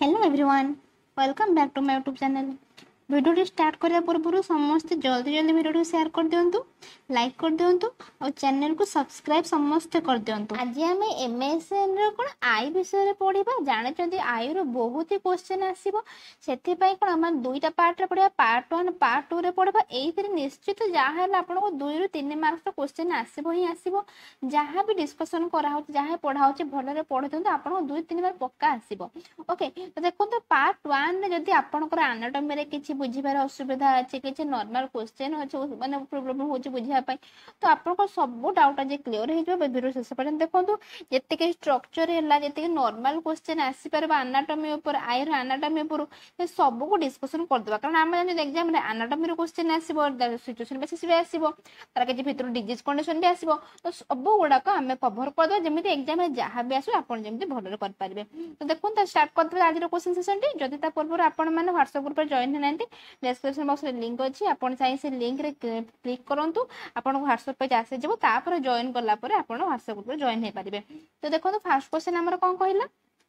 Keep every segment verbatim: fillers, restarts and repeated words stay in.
Hello everyone, welcome back to my YouTube channel. Video start करने पूर्व समस्त जल्दी जल्दी वीडियो शेयर कर दिंतु, लाइक कर दिंतु और चैनल को सब्सक्राइब समस्त कर दिंतु। आज आम एमएसएन रो कोन आई विषय पढ़ा जानते आई रो बहुत ही क्वेश्चन आसीबो सेति पई कोन हम दुईटा पार्ट रे पढ़ा पार्ट वन पार्ट टू रे पढ़ा एइथिरे निश्चित जहाँ है आपको दुई रु तीन मार्क्स क्वेश्चन आसीबो ही आसीबो। जहाँ भी डिस्कशन करा होची जहाँ पढ़ा होची भलरे पढ़े दिंतु आपको दुई तीन मार्क पक्का आसीबो। ओके, तो देखो तो पार्ट वन रे जदी आपनकर एनाटॉमी रे किछि बुझिबार असुविधा अछि किछि नॉर्मल क्वेश्चन अछि माने प्रॉब्लम होछि बुझिया पई तो आपनको सब डाउट जे क्लियर हे जो वीडियो शेष पर्यंत देखंतु। जते के स्ट्रक्चर हैला जते के नॉर्मल क्वेश्चन आसी परबा एनाटॉमी ऊपर आयर एनाटॉमी ऊपर से सब को डिस्कशन कर देबा कारण हम जने एग्जाम रे एनाटॉमी रो क्वेश्चन आसीबो सिचुएशन बेसिस भी आसीबो तार के भितर डिजीज कंडीशन भी आसीबो तो सब गुडा को हमें कवर कर दो जेमिति एग्जाम रे जहां भी आसो आपण जेमिति भलरे कर पारिबे। तो देखुन त स्टार्ट कर दे आज रो क्वेश्चन सेशन टी जदी ता पूर्व आपण माने व्हाट्सएप ग्रुप पर जॉइन हेनांती डिस्क्रिप्शन बॉक्स रे लिंक अछि आपण चाहि से लिंक रे क्लिक करंतु आपण को व्हाट्सएप पेज आसे जेबो तापर जॉइन करला परे आपण व्हाट्सएप ग्रुप पर जॉइन हे पारिबे। तो देखो तो फर्स्ट क्वेश्चन हमर कोन कहिला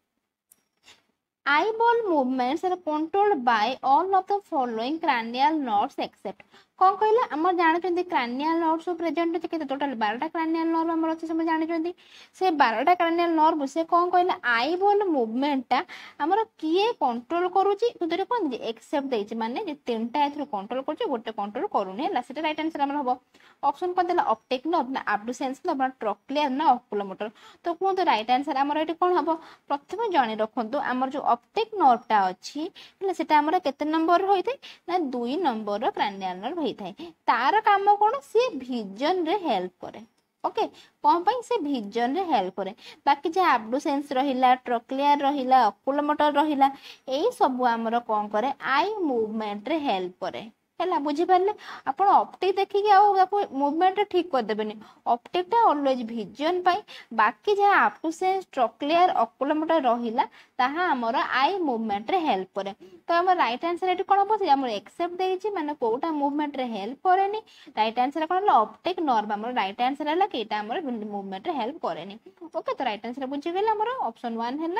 eyeball movements are controlled by all of the following cranial nerves except कौन कहला आम जानते क्रानियल नर्व प्रेजेंट अच्छे टोटाल बारटा क्रानियल नर्व आम अच्छे सब जानते से बारटा क्रानियल नर्व से कौन कहला आईबॉल मुवमेंटा आमर किए कंट्रोल करुच्ची तो कौन एक्सेप्ट देछि माने तीन टा एथरो कंट्रोल करछ गोटे कंट्रोल करूनी है सेटा राइट आंसर हमर हबो। ऑप्शन कोन देला ऑप्टिक नर्व ना एब्डुसेंस नर्व ना ट्रॉक्लियर ना ऑक्युलोमोटर तो कोन राइट आंसर हमर एटी कोन हबो प्रथम जानि रखंतु हमर जो ऑप्टिक नर्वटा अछि हला सेटा हमर केते नंबर होइते ना दुई नंबर रो क्रानियल नर्व तार काम कौन सी विजन रे हेल्प करे। ओके कौन पाई से विजन रे हेल्प करे बाकी जे एब्डुसेंस रहिला ट्रॉक्लियर रहिला ऑक्युलोमोटर रहिला एई सब हमर कोन करे आई मूवमेंट रे हेल्प करे हैला बुझी पारले आपण ऑप्टिक देखि के आ मूवमेंट ठीक कर देबेनी ऑप्टिक ता ऑलवेज विजन पाई बाकी जे एब्डुसेंस ट्रॉक्लियर ऑक्युलोमोटर रहिला ताहा हमर आई मूवमेंट रे हेल्प करे। तो हमर राइट आंसर एटी कोन होबो से हमर एक्सेप्ट देछि माने कोटा मूवमेंट रे हेल्प करेनी राइट आंसर कोन ऑप्टिक नर्व हमर राइट आंसर हला केटा हमर मूवमेंट रे हेल्प करेनी। ओके तो राइट आंसर बुझी गेला हमर ऑप्शन वन हैला।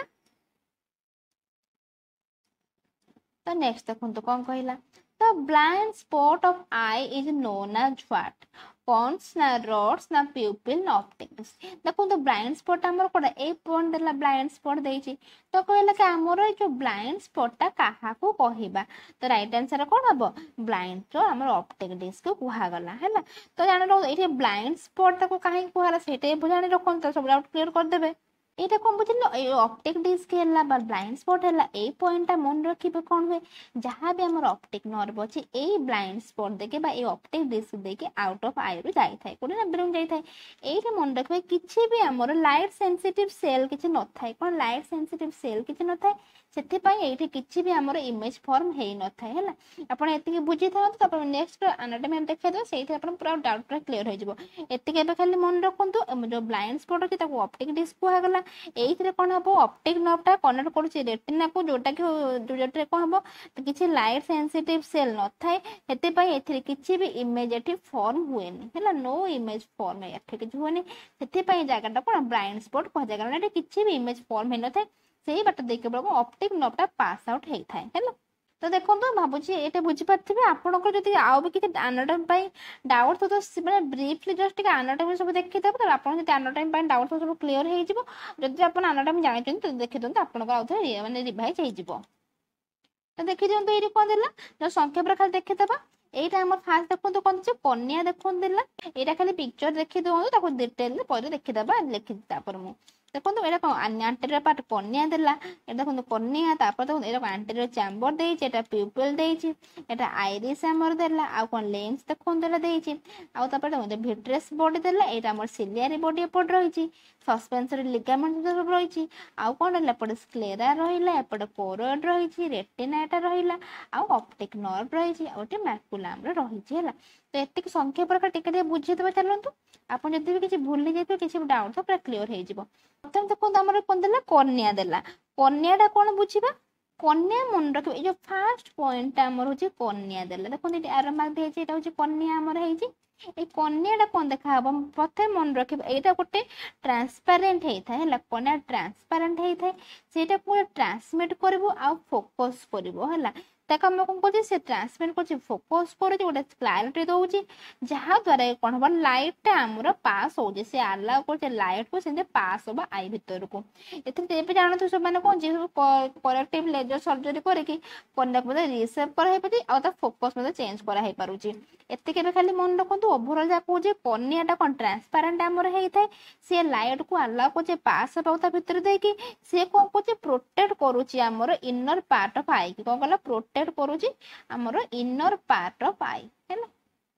तो नेक्स्ट देखो तो कोन कहिला The blind spot of eye is known as what? Pons ना rods ना pupil ना optics देखो तो blind spot हमर कोडा ए पॉइंट देला blind spot देछि तो कहला कि हमर जो blind spot ता काहा को कहिबा तो राइट आंसर कोन हबो blind जो हमर optic disc को कुहा गला हैला। तो जाने रो एठी blind spot ता को काहे कुहाला सेटे बुझाने रखन तो सब डाउट क्लियर कर देबे। एटा कोन बुझिलो ए ऑप्टिक डिस्क हैला बा ब्लाइंड स्पॉट हैला ए पॉइंटटा मन रखिबे कोन होय जहां भी हमर ऑप्टिक नर्व अछि ए ब्लाइंड स्पॉट देके बा ए ऑप्टिक डिस्क देके आउट ऑफ आई रु जाई थाए कोन ना ब्रेन जाई थाए एटा मन रखबे किछि भी हमर लाइट सेंसिटिव सेल किछि न थाए कोन लाइट सेंसिटिव सेल किछि न थाए सेति पई एठी किछि भी हमर इमेज फॉर्म हेई न थाए हैला। आपण एतिके बुझि थाउ त आपण नेक्स्ट एनाटॉमी देखै दो सेठी आपण पूरा डाउट पूरा क्लियर हो जिवो। एतिके बे खाली मन रखंतु जो ब्लाइंड स्पॉट अछि ताको ऑप्टिक डिस्क कुहा गला एइथरे कोन हबो ऑप्टिक नर्वटा कनेक्ट करूची रेटिना को जोटा कि जोटरे कोन हबो किछि लाइट सेंसिटिव सेल न थाए हेते पई एथरे किछि भी इमेज एठी फॉर्म हुएनी हैला नो इमेज फॉर्म एथे कि हुएनी हेते पई जागाटा कोन ब्लाइंड स्पॉट को जागा एठी किछि भी इमेज फॉर्म हे न थाए सेही बात देखे बळको ऑप्टिक नर्वटा पास आउट हेई थाए हैला। तो देखो तो भाबुची एटे बुझी पाथिबे आपनको जति आउ भी किछि एनाटॉमी पई डाउट तो माने ब्रीफली जस्ट के एनाटॉमी सब देखि देबो त आपन जति एनाटॉमी पई डाउट तो सब क्लियर हेई जिवो जति आपन एनाटॉमी जानि छन तो देखि दन आपनको आउ थे माने रिवाइज हेई जिवो। तो देखि दन तो एरी कोन देला जो संख्या पर खाली देखि देबा एटा हमर फास्ट देखो तो कोन छ कन्या देखोन देला एटा खाली पिक्चर देखि दो ताको डिटेल पर देखि देबा लिखि ता पर मु देखो तो एटा कोन एंटीरियर पार्ट कन्या देला एटा देखो कन्या तापर देखो एटा एंटीरियर चैम्बर देछि एटा प्यूपिल देछि एटा आइरिस हमर देला आ कोन लेंस देखोन देला देछि आ तापर देखो विट्रेस बॉडी देला एटा हमर सिलियरी बॉडी पड रहिछि सस्पेंसरी लिगामेंट सब रहिछि आ कोन लेपड स्क्लेरा रहिला एपड कोरोइड रहिछि रेटिना एटा रहिला आ ऑप्टिक नर्व रहिछि आ ओटे मैकुलम रे रहिछि हैला। तो एतिक संख्या पर टिके टिके बुझि देबा चलंतु आपण जति भी किछि भूल जाइतो किछि डाउट तो पूरा क्लियर हेइ जिवो। प्रथम देखो हमर कोन देला कन्या देला कन्याटा कोन बुझिबा कन्या मन रखिबे ए जो फर्स्ट पॉइंट हमर होछि कन्या देला देखो एटी आरो मार्क देछि एटा होछि कन्या हमर हेइछि ए कन्याटा कौन देखा हम प्रथम मन रखिबा एटा गोटे ट्रांसपेरेंट हेइथाय हला कन्या ट्रांसपेरेंट हेइथाय सेटा को ट्रांसमिट करबो आ फोकस करबो हला ताका हम कोन कोछि से ट्रांसमिट कोछि फोकस करू गोटे क्लैरिटी दउछि जहा द्वारा कोन हो लाइट टा हमर पास हो जे से अलाउ करते लाइट को सेंते पास होबा आई भीतर को एते तेबे जानत सब माने कोन जे करेक्टिव लेजर सर्जरी करे कि कन्या को रिसेप कर हे पति आ ता फोकस में चेंज करा हे पारुछि एते केबे खाली मन रखंतु ओवरऑल जा को जे कन्याटा कोन ट्रांसपेरेंट हमर हेइथाय से लाइट को अलाउ को जे पास होता भीतर दे कि से कोन को जे प्रोटेक्ट करूछि हमर इनर पार्ट ऑफ आई कि कोन कहला प्रोटेक्ट करूछि हमर इनर पार्ट ऑफ आई हैला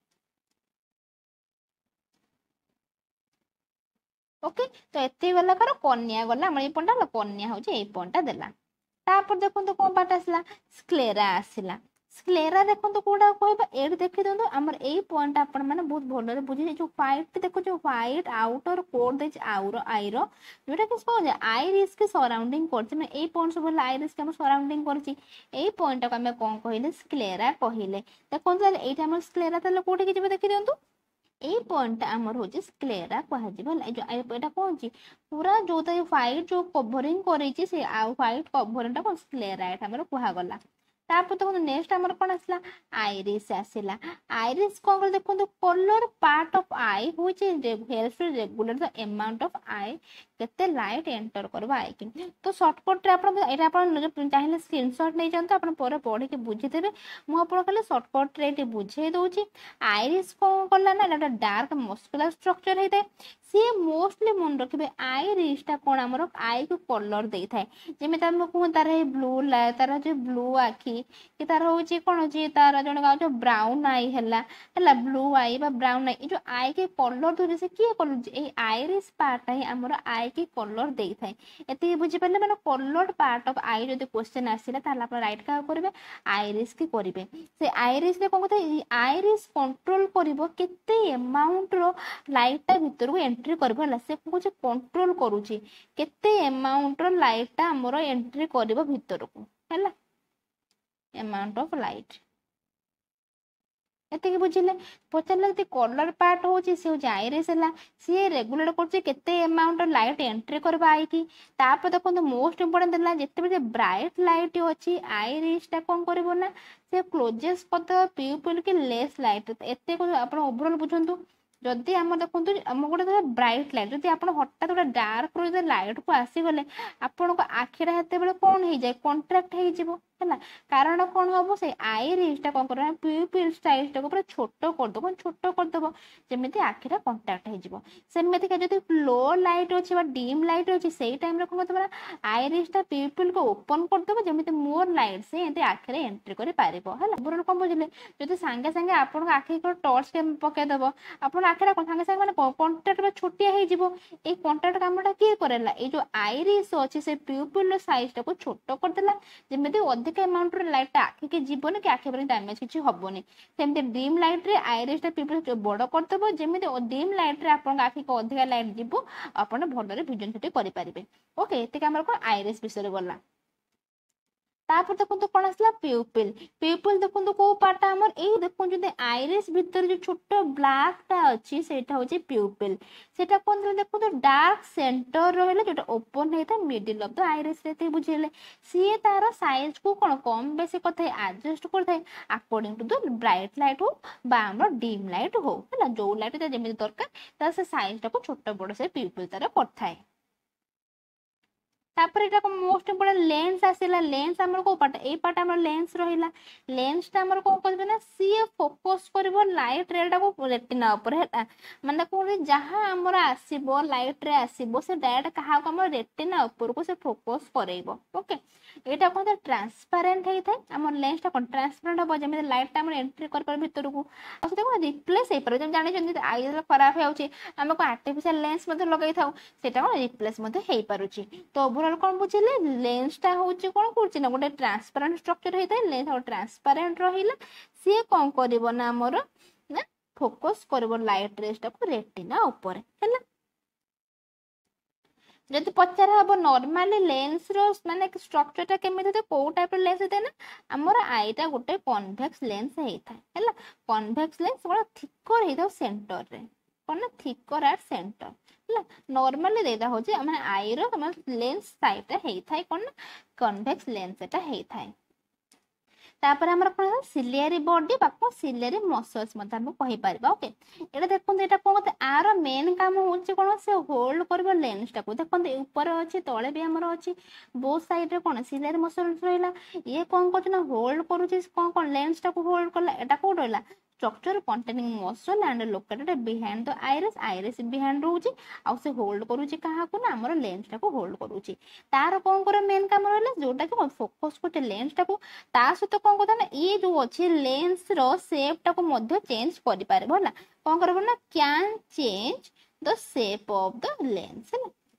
ओके तो एते गला कर कन्या गला हमर ए पॉइंट कन्या हो जे ए पॉइंट देला तापर देखंतु कोन पार्ट आसला स्क्लेरा आसिला स्क्लेरा देखंतु कोडा कहबा एड देखि दंतु हमर ए पॉइंट आपण माने बहुत भलो रे बुझि जो व्हाइट देखो जो व्हाइट आउटर कोड दे आउर आई रो जोटा कि सो जे आइरिस के सराउंडिंग करछि ना ए पॉइंट सब आइरिस के हम सराउंडिंग करछि ए पॉइंट को हम कोन कहिले स्क्लेरा कहिले देखंतु एटा हमर स्क्लेरा तले कोठी कि जेबे देखि दंतु ए पॉइंट हमर हो जे स्क्लेरा कहा जिवो जो एटा कोन छी पूरा जो त व्हाइट जो कवरिंग करै छी से आ व्हाइट कवरिंग ता कोन स्क्लेरा एटा हमर कहा गला तापर तो नेक्स्ट हमर कोन आसला आइरिस आसिला आइरिस कोन कर देखो colour part of eye which helps to regulate the amount of आई केते लाइट एंटर करबा आई कि तो शॉर्टकट रे आपण एटा आपण चाहिले स्क्रीनशॉट नै जानतो आपण पर पढि के बुझि देबे मु आपण खाली शॉर्टकट रे बुझे दउची आइरिस कोन करला ना एटा डार्क मस्कुलर स्ट्रक्चर हेते सी मोस्टली मन रखिबे आइरिस ता कोन हमर आई को कलर देई थाए जेमे तम को तार हे ब्लू ला तार जे ब्लू आखी कि तार होची कोन होची तार जण गाउ जो ब्राउन आई हला हला ब्लू आई बा ब्राउन आई जो आई के कलर दो से की कलर ए आइरिस पार्ट है हमर आई के कलर देई थाए एते बुझि पले माने कलर पार्ट ऑफ आई जदि क्वेश्चन आसिला ताला आपण राइट का करबे आइरिस की करबे से आइरिस रे कोन कहते आइरिस कंट्रोल करबो केते अमाउंट रो लाइट ता भीतर को एंट्री करबो हला से को जे कंट्रोल करूची केते अमाउंट रो लाइट ता हमर एंट्री करबो भीतर को हला अमाउंट ऑफ लाइट एते के बुझिले पचले जे कलर पार्ट होची से आइरिस हला से रेगुलेट करची केते अमाउंट ऑफ लाइट एंट्री करबा आई की तापर देखो मोस्ट इंपोर्टेंट देला जेते जे ब्राइट लाइट होची आइरिस ता कोन करबो ना से क्लोजेस पद पीपल के लेस लाइट एते को आपण ओवरऑल बुझंतु जदि हम देखंतु हम गोटे ब्राइट लाइट जदि आपण हठात गोटे डार्क रो लाइट को आसी गले आपण को आखिरा हेते बेले कोन हे जाय कॉन्ट्रैक्ट हे जिवो हला कारण कोन हबो से आइरिस ता कोन कर प्यूपिल साइज ता को पूरा छोटो कर दो कोन छोटो कर दबो जेमिति आखिरा कांटेक्ट हे जिवो सेमिति के जदि लो लाइट अछि बा डिम लाइट अछि सेही टाइम रे कोन तबरा आइरिस ता प्यूपिल को ओपन कर दबो जेमिति मोर लाइट से एते आखिरे एंट्री करि पारिबो हला बरन कोन बुझिले जदि संगे संगे आपण को आखि को टॉर्च के पके दबो आपण आखिरा कोन संगे संगे माने कांटेक्ट में छोटिया हे जिवो ए कांटेक्ट कामटा के करेला ए जो आइरिस अछि से प्यूपिल साइज ता को छोटो कर देला जेमिति अधिक अमाउंट रे लाइट आखि के जीवन के आखि पर डैमेज किछि हबोनी सेमते डिम लाइट रे आइरिस ता प्यूपिल बड़ करतबो जेमिति डिम लाइट रे आपण आखि को अधिक लाइट जीवो आपण भलो रे विजन सेटी करि परिबे ओके एते हमर को आइरिस विषय गला तापर देखो कौन आसला प्यूपिल प्यूपिल देखो को पार्ट हमर ए देखो जदि आइरिस भीतर जो छोटो ब्लैक टा अछि सेटा होची प्यूपिल सेटा कोन देखो तो डार्क सेंटर रहले जोटा ओपन हेता मिडिल ऑफ द आइरिस रेते बुझिले सी तार साइज को कोन कम बेसी कथे एडजस्ट करथे according to the bright light हो बा हमर डिम लाइट हो हला जो लाइट जेमे दरकार ता से साइज टा को छोटो बड़ से प्यूपिल तार करथाय तापर एटा को मोस्ट इंपोर्टेंट लेंस आसिला लेंस हमर को पार्ट ए पार्ट हमर लेंस रहिला लेंस ता हमर को करबे ना सी फोकस करबो लाइट रे टा को रेटिना ऊपर हेता माने को जहां हमर आसीबो लाइट रे आसीबो से डायरेक्ट कहा को हमर रेटिना ऊपर को से फोकस करेइबो ओके एटा को ट्रांसपेरेंट हेइ थाय हमर लेंस ता को ट्रांसपेरेंट हो जेमे लाइट ता हमर एंट्री कर पर भीतर को आ से को रिप्लेस हे पर जम जानि जंदी आई खराब हेउची हम को आर्टिफिशियल लेंस मध्ये लगाई थाउ सेटा को रिप्लेस मध्ये हेइ पारुची तो ओवरऑल कोन बुझिले लेंस ता होची कोन करची ना गोटे ट्रांसपेरेंट स्ट्रक्चर हेइ थाय लेंस और ट्रांसपेरेंट रहिला से कोन करबो ना हमर ना फोकस करबो लाइट रेस ता को रेटिना ऊपर हैला जदि पचार हम नॉर्मली लेंस रो माने स्ट्रक्चर टा केमिति तो को टाइप रो लेंस होते ना हमर आईटा गोटे कन्वेक्स लेंस हेता हैला कन्वेक्स लेंस बड़ा थिकर हेता सेंटर रे कोन थिकर एट सेंटर हैला नॉर्मली देता होची माने आई रो लेंस साइड रे हेता कोन कन्वेक्स लेंस एटा हेता तापर हमर कोन सिलियरी बॉडी बाको सिलियरी मसल्स मत हम कहि परबा ओके एटा देखन एटा कोन आरो मेन काम होची कोन से होल्ड करबो लेंस टा को देखन ऊपर अछि तळे भी हमर अछि बोथ साइड रे कोन सिलियरी मसल्स रहिला ये कोन कोन होल्ड करूची कोन कोन लेंस टा को होल्ड करला एटा को रहिला structure containing muscle and located behind the iris iris behind रोची आ से होल्ड करूची कहा को ना हमर लेंस टा को होल्ड करूची तार कोन करे मेन काम रहला जोटा कि फोकस करते लेंस टा को ता सहित कोन कोता ना ये जो अछि लेंस रो शेप टा को मध्ये चेंज करि पारे भला कोन करबो ना can change the shape of the lens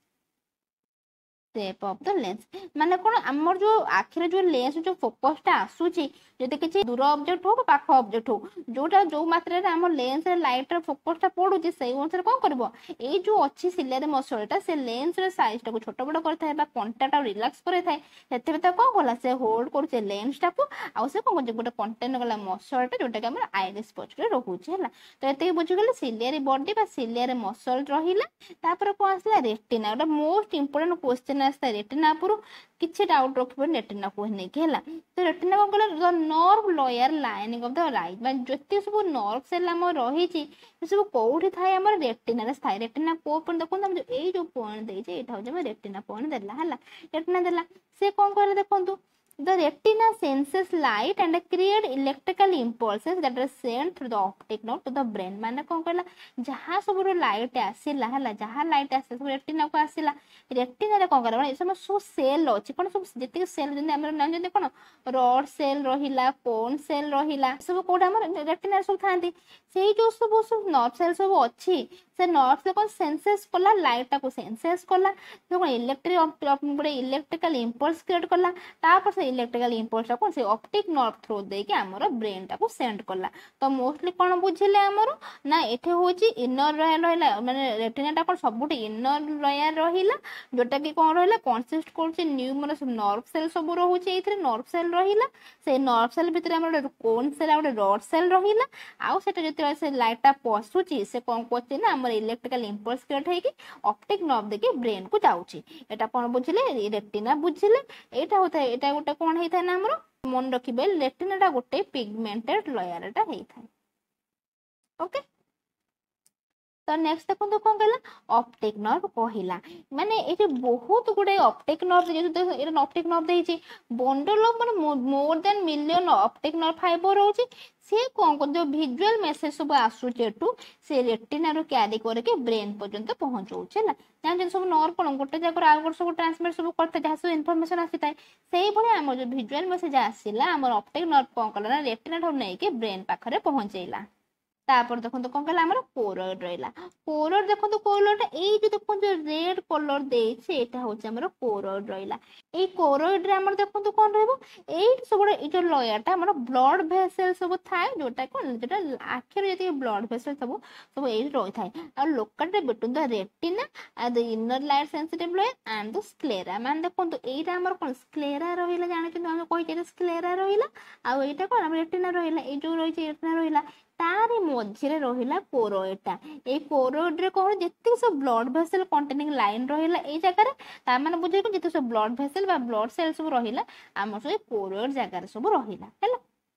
shape of the lens माने कोन हमर जो आखिर जो लेंस जो फोकस टा आसुची जदि किछि दूर ऑब्जेक्ट हो पाख ऑब्जेक्ट हो जोटा जो मात्रा रे हमर लेंस रे लाइट रे फोकस टा पडुची सेई अनुसार कोन करबो ए जो अछि सिलियरी मसल टा से लेंस रे साइज टा को छोट बड़ करथाय बा कंटेंट टा रिलैक्स करथाय सेते बेता कोन कोला से होल्ड करछे लेंस टा को आ से कोन जे गोटे कंटेंट गला मसल टा जोटा कि हमर आइरिस पछ रे रहूची हला तो एते बुझि गेले सिलियरी बॉडी बा सिलियरी मसल रहिला तापर को आसला रेटिना ओटा मोस्ट इंपोर्टेंट क्वेश्चन आस्ता रेटिना पर किछि डाउट रखबो रेटिना को नै केला तो रेटिना को गला nerve lower lining of the right माने जति सब नर्व सेल हम रही छी सब कोठी थाय हमर रेटिना रे थाय रेटिना को पण देखो हम जो ए जो पॉइंट दे जे एटा हो जे रेटिना पॉइंट देला हला रेटिना देला से कोन करे देखंतु the retina senses light and create electrical impulses that are sent through the optic nerve to the brain माने कोन कहला जहा सब रो लाइट आसीला हला जहा लाइट आसे सब रेटिना को आसीला रेटिना रे कोन करबा एसम सो सेल अछि कोन सब जति सेल जने हमर नाम जने कोन रॉड सेल रहिला कोन सेल रहिला सब कोडा हमर रेटिना सब थांती सेही जो सब सब नर्व सेल सब अछि से नर्व से कोन सेंसेस कोला लाइट को सेंसेस कोला तो कोन इलेक्ट्रिक गोटे इलेक्ट्रिकल इंपल्स क्रिएट कोला तापर से इलेक्ट्रिकल इंपल्स को से ऑप्टिक नर्व थ्रू दे के हमर ब्रेन टा को सेंड करला तो मोस्टली कोन बुझिले हमर ना एठे होची इनर लेयर रहला माने रेटिना टा कोन सबुट इनर लेयर रहिला जोटा कि कोन रहला कंसिस्ट करछि न्यूमरस नर्व सेल सब रहउछि एथरे नर्व सेल रहिला से नर्व सेल भितर हमर कोन सेल आ रॉड सेल रहिला आ सेटा जति से लाइट टा पसुछि से कोन कोछि ना हमर इलेक्ट्रिकल इंपल्स क्रिएट हे कि ऑप्टिक नर्व दे के ब्रेन को जाउछि एटा कोन बुझिले रेटिना बुझिले एटा होता एटा गोटे कोन हेता ना हमर मन रखिबे रेटिना टा गोटे पिगमेंटेड लेयर टा हेता ओके तो नेक्स्ट देखो कोन कहला ऑप्टिक नर्व कहिला माने ए जे बहुत गुडे ऑप्टिक नर्व जे ए ऑप्टिक नर्व देछि बंडल ऑफ माने more than million optic nerve fibre होछि से कोन को जो विजुअल मेसेज सब आसु जेटू से रेटिना रो कैरी करके ब्रेन पर्यंत पहुंचौ छला जान जे सब नर्व कोन गोटे जगह आउ गोटे सब ट्रांसमिट सब करते जहा सब इंफॉर्मेशन आसीताय सेही भले हमर जो विजुअल मेसेज आसीला हमर ऑप्टिक नर्व कोन कला ना रेटिना ठो नै के ब्रेन पाखरे पहुंचैला तापर देखो तो कोन कहला हमर कोरोइड रहिला कोरोइड देखो तो कोरोइड ए जो देखो जो रेड कलर देइ छे एटा होचे हमर कोरोइड रहिला ए कोरोइड रे हमर देखो तो कोन रहबो ए सब ए जो लेयर ता हमर ब्लड वेसल सब थाय जोटा कोन जोटा आखिर जति ब्लड वेसल सब सब ए रहि थाय आ लोकल रे between the retina and the inner light sensitive layer and the sclera मान देखो तो एटा हमर कोन स्क्लेरा रहिला जानि कि हम कहि जे स्क्लेरा रहिला आ एटा कोन हमर रेटिना रहिला ए जो रहि छे रेटिना रहिला तारी मझिरे रहिला कोरोइडा ए कोरोइड रे कोन जति सब ब्लड वेसल कंटेनिंग लाइन रहिला ए जगह रे ता माने बुझे को जति सब ब्लड वेसल बा ब्लड सेल सब रहिला हमर सब कोरोइड जगह रे सब रहिला हैला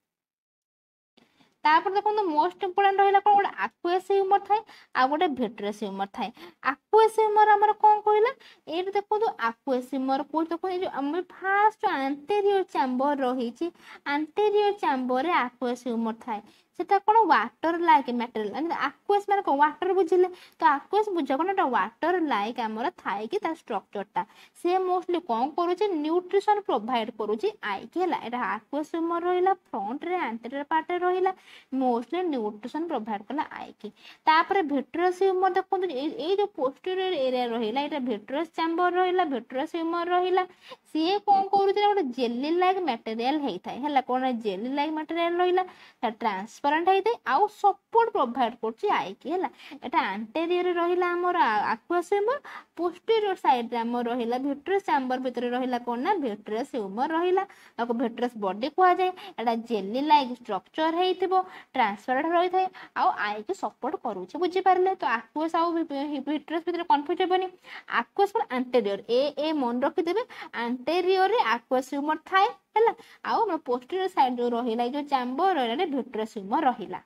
तापर देखो तो मोस्ट इंपोर्टेंट रहिला कोन गोटे एक्वेस ह्यूमर थाय आ गोटे विट्रियस ह्यूमर थाय एक्वेस ह्यूमर हमर कोन कहला ए देखो तो एक्वेस ह्यूमर को देखो ए जो हम फास्ट एंटीरियर चैम्बर रही छी एंटीरियर चैम्बर रे एक्वेस ह्यूमर थाय सेटा कोन वाटर लाइक मटेरियल माने एक्वेस माने को वाटर बुझिले तो एक्वेस बुझा कोन एटा वाटर लाइक हमर थाय कि ता स्ट्रक्चर ता से मोस्टली कोन करू छी न्यूट्रिशन प्रोवाइड करू छी आई के ला एटा एक्वेस ह्यूमर रहिला फ्रंट रे एंटीरियर पार्ट रे रहिला मोस्टली न्यूट्रिशन प्रोवाइड कला आई की तापर विट्रियस ह्यूमर देखो ए जो पोस्टीरियर एरिया रहिला एटा विट्रियस चैम्बर रहिला विट्रियस ह्यूमर रहिला सी कौन करूँ गोटे जेली लाइक मटेरियल होता है कौन जेली लाइक मटेरियल रहा ट्रांसपेरेंट होता है आउ सपोर्ट प्रोवाइड कर आई की है एंटेरियर रहा आमर आक्वास ह्यूमर पोस्टीरियर साइड आम रहा भिट्रस चैम्बर भितर रहा कौन ना भिट्रस ह्यूमर रहा भिट्रस बॉडी कह जाए एटा जेली लाइक स्ट्रक्चर हो ट्रांसपेरेंट रही है आउ आई की सपोर्ट करुचे बुझीपारे तो आक्वास आउ भिट्रस भितर कन्फ्यूज हेबनी आक्वास पर एंटेरियर ए ए मन रखिदेवे एंटेरियर आक्वास ह्यूमर थाए है आउ पोस्टीरियर साइड जो रहा जो चैम्बर रहा भिट्रस ह्यूमर रहा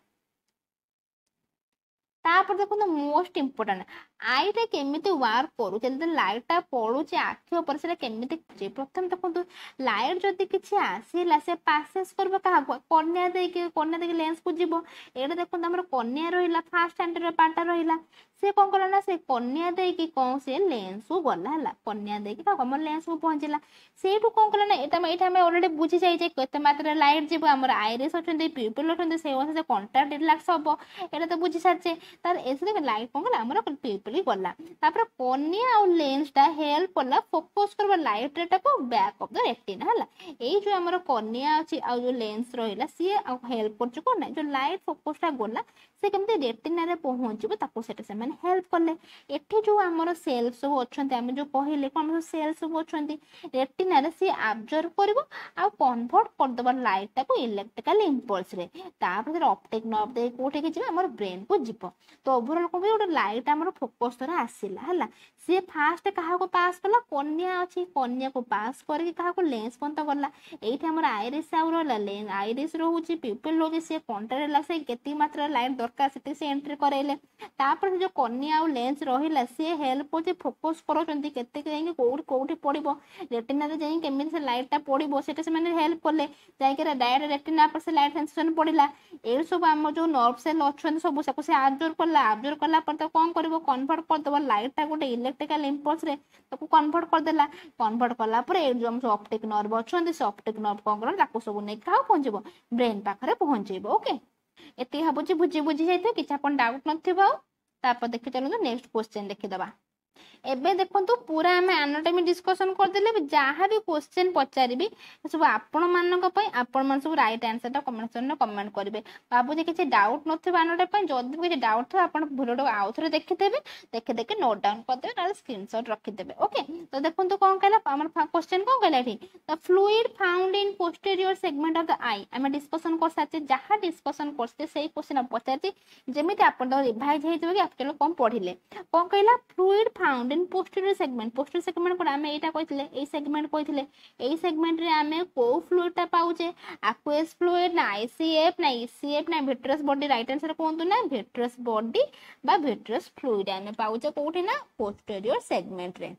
तापर देखो मोस्ट इंपोर्टेंट आईटा केमिति वर्क करू जल्दी लाइटा पड़ुचे आखि ऊपर से केमिति प्रथम देखो लाइट जदि किछि आसीला से पासेस करबो कहा कन्या दे के कन्या दे के लेंस को जीवो एटा देखो हमर कन्या रहिला फर्स्ट एंटीरियर पार्ट रहिला से कौन कला ना से कन्या दे की कौन से लेंस को गला हला कन्या दे की का हमर लेंस को पहुंचला सेठू कौन कला ना एटा एटा हम ऑलरेडी बुझी जाई जे केते मात्रा लाइट जीवो हमर आइरिस अछन पिपल अछन से ओन से कांटेक्ट रिलैक्स हबो एटा तो बुझी साचे तार एसे लाइट कौन कला हमर पिपल गला तापर कन्या और लेंस टा हेल्प करला फोकस करबा लाइट रेटा को बैक ऑफ द रेटिना हला ए जो हमर कन्या अछि आ जो लेंस रहिला सी हेल्प करछ कोन ना जो लाइट फोकस टा गला से केमते रेटिना रे पहुंचबो ताको सेटा से माने हेल्प करले एठी जो हमर सेल सब अछंती हम जो कहिले कोन सेल सब अछंती रेटिना रे सी ऑब्जर्व करबो आ कन्वर्ट कर दबा लाइट टा को इलेक्ट्रिकल इंपल्स रे तापर ऑप्टिक नर्व दे कोठे के जिबा हमर ब्रेन को जिवो तो ओवरऑल को भी लाइट हमर फोकस रे आसीला हला सी फास्ट कहा को पास कला कन्या अछि कन्या को पास करके कहा को लेंस पंत गला एठी हमर आइरिस आउ रहला लेंस आइरिस रहउची पिपल होगे से कांटेक्ट रिला से केती मात्रा लाइट दरकार सेते से एंट्री करैले तापर जो कन्या आउ लेंस रहिला से हेल्प होचे फोकस करचंती केते जाई कोउठ कोउठी पड़िबो रेटिना रे जाई केमिति से लाइट ता पड़िबो सेते से माने हेल्प करले जाई के डायरेक्ट रेटिना पर से लाइट सेंसेशन पड़िला ए सब हम जो नर्व सेल अछन सब से को से ऑब्जर्व करला ऑब्जर्व करला पर तो कोन करबो कन्वर्ट कर दबो लाइट ता गोटे इलेक्ट्रिकल इंपल्स रे ताको कन्वर्ट कर देला कन्वर्ट करला पर ए जो हम ऑप्टिक नर्व अछन से ऑप्टिक नर्व कोन करला ताको सब नै का पहुंचबो ब्रेन पाखरे पहुंचेबो ओके एते हबुची बुझी बुझी जाइते किछ अपन डाउट नथिबो तापर देखि चलु नेक्स्ट क्वेश्चन देखि दबा एबे देखंतु पूरा हमें एनाटॉमी डिस्कशन कर देले जहां भी क्वेश्चन पचारिबी सब आपण मानक पई आपण मान सब राइट आंसर ता कमेंट सेक्शन में कमेंट करिवे बाबू जे किछि डाउट नथिबा एनाटॉमी पई जदी किछि डाउट थो आपण वीडियो आउ थरे देखि देबे देखि देखि नोट डाउन कर देबे ना स्क्रीनशॉट रखि देबे ओके तो देखंतु कोन कहला हमर क्वेश्चन कोन कहला एठी the fluid found in posterior segment of the eye हमें डिस्कशन कर साथे जहां डिस्कशन करते सेही क्वेश्चन पचारती जेमिति आपण द रिवाइज हे जबे कि एक्चुअली कोन पढिले कोन कहला fluid found in posterior segment posterior segment को आमे एटा कहितले ए सेगमेंट कहितले ए सेगमेंट रे आमे को फ्लूइड ता पाउचे एक्वस फ्लूइड ना आईसीएफ ना ईसीएफ ना विट्रस बॉडी राइट आंसर कोंतु ना विट्रस बॉडी बा विट्रस फ्लूइड आमे पाउचे कोठी ना पोस्टीरियर सेगमेंट रे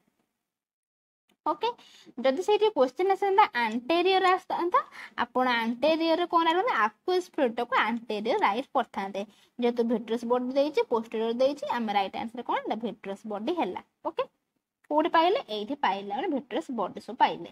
ओके जदि सेठी क्वेश्चन आसंता एंटीरियर आसंता आपण एंटीरियर कोन आरो ना एक्वस फ्लूइड को एंटीरियर राइट करथांते जेतु विट्रस बॉडी देइची पोस्टीरियर देइची हम राइट आंसर कोन ना विट्रस बॉडी हैला ओके कोडी पाइले एठी पाइले हम विट्रस बॉडी सो पाइले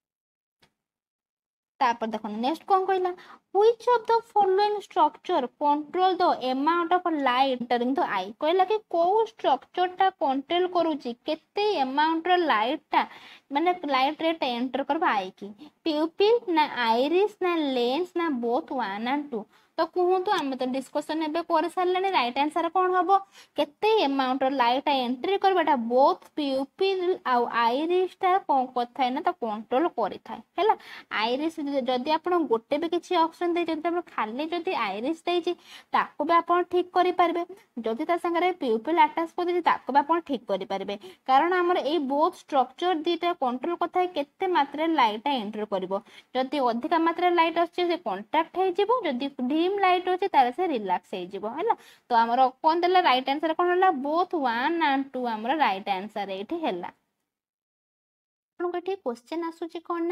तापर देखो नेक्स्ट कोन कहला which of the following structure control the amount of light entering the eye कहला कि को स्ट्रक्चर ता कंट्रोल करूची केते अमाउंट रो लाइट ता माने लाइट रेट एंटर करबा आई की प्यूपिल ना आइरिस ना लेंस ना बोथ वन एंड टू तो कहूँ तो आम तो डिस्कसन एबे कर सारे राइट आंसर कौन हम केते अमाउंट लाइट एंट्री करवाटा बोथ प्यूपिल आउ आइरिस टा कौन कथा ना तो कंट्रोल करिथाय हैला आइरिस जदि आपण गोटे भी किसी ऑप्शन दे जदि आपण खाली जदि आइरिस देछि ताको भी आपण ठीक करि पारबे जदि ता संगे प्यूपिल अटैच कर देछि ताको भी आपण ठीक करि पारबे कारण हमर ए बोथ स्ट्रक्चर दीटा कंट्रोल कथा केते मात्रा लाइट एंट्री करबो जदि अधिक मात्रा लाइट आछे से कांट्रैक्ट हे जिवो जदि डिम लाइट होचे तार से रिलैक्स हे जिवो हैला तो हमर कोन देला राइट आंसर कोन होला बोथ वन एंड टू हमर राइट आंसर एठी हैला कठी क्वेश्चन आसुची कोन ना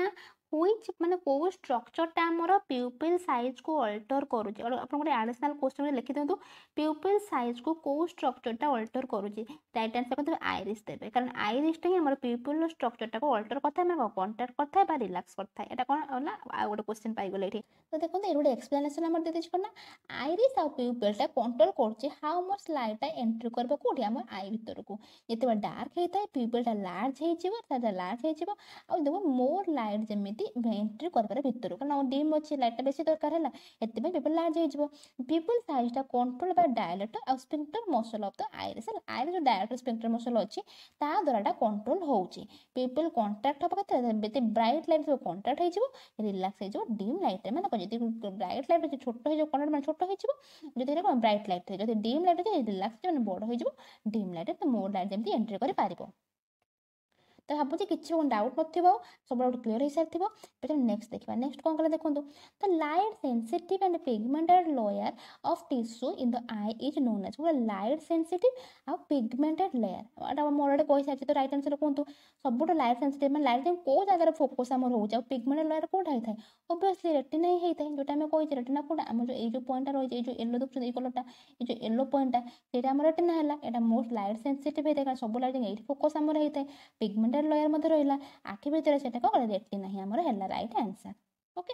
which माने को स्ट्रक्चर टा हमर प्यूपिल साइज को अल्टर करूची और अपन गोटे एडिशनल क्वेश्चन में लिखि दियंतु प्यूपिल साइज को को स्ट्रक्चर टा अल्टर करूची राइट आंसर कोन आइरिस देबे कारण आइरिस टा ही हमर प्यूपिल स्ट्रक्चर टा को अल्टर करथा है कॉन्ट्रैक्ट करथा है बा रिलैक्स करथा है एटा कोन होला आ गोटे क्वेश्चन पाई गेले एठी तो देखो ए गोटे एक्सप्लेनेशन हमर दे दिछ कोना आइरिस आ प्यूपिल टा कंट्रोल करची हाउ मच लाइट टा एंट्री करबो कोठी हमर आई भीतर को जेते डार्क हेता प्यूपिल टा लार्ज हे जिवो ता लार्ज हे जिवो आ देखो मोर लाइट जेमिति एंट्री कर भितर कारण डीम अच्छी लाइट बेसी दरकार है एत पीपल लार्ज हो पीपल साइज टा कंट्रोल बाय डायलेक्टर और sphincter muscle of the iris iris जो डायलेक्टर स्फिंक्टर मसल अच्छी ता द्वारा कंट्रोल होची पीपल कांट्रैक्ट हम केते ब्राइट लाइट जो कांट्रैक्ट हो रिलैक्स हो डीम लाइट माने जदि ब्राइट लाइट छोट हो कांट्रैक्ट माने छोट हो जदि ब्राइट लाइट जदि डीम लाइट रिलैक्स माने बड़ हो डीम लाइट तो मोर लाइट जमी एंट्री कर पारिबो तो भावुँ किसी डाउट न सब डाउट क्लीयर हो सारी नेक्स्ट देखा नेक्स्ट कौन कला देखो तो light sensitive and pigmented layer of tissue in the eye is known as light sensitive आ पिगमेंटेड लेयर मोर कही सारी तो राइट आंसर कहतु सब लाइट सेंसिटिव मैं लाइट कौ जगह फोकस आम हो पिगमेंटेड लेयर कौटा होता है ओबियसली रेटिना ही होता है जोटा आम कही रेटिना कौटा आम जो ये पॉइंट रही है येलो देखते ये कलरटा ये जो येलो पॉइंटा यहाँ आम रेटिना है यहाँ मोस्ट लाइट सेंसिटिव होता है कारण सब लाइट ये फोकस आम होता है पिगमेंटेड लेयर मध्य रहा आखि भितर से रेटिना ही आमर है राइट आंसर ओके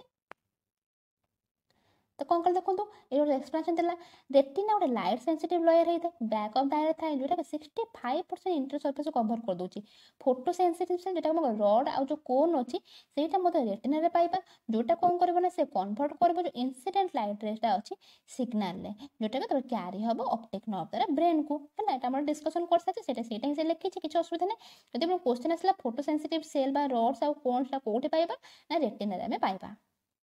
तो कौन कल देखो ये एक्सप्लेनेशन देला रेटिना गोटे लाइट सेंसिटिव लेयर होता है बैक ऑफ द आई थाए जोटा sixty five percent inter surface cover कर दूची फोटो सेंसिटिव सेल जोटा रड आ जो कोन अच्छी सेटा मत रेटिना रे पाइबा जोटा कौन करबो ना से कन्वर्ट करबो जो इंसिडेंट लाइट रेटा अच्छी सिग्नल रे जोटा के क्यारी हबो ऑप्टिक नर्व द्वारा ब्रेन को है एटा हमर डिस्कशन कर साथे सेटा सेटा ही से लिखि छि किछ असुविधा नै जदि हम क्वेश्चन आसला फोटो सेंसिटिव सेल बा रड्स आ कोन्स ला कोठी पाइबा ना रेटिना रे हमें पाइबा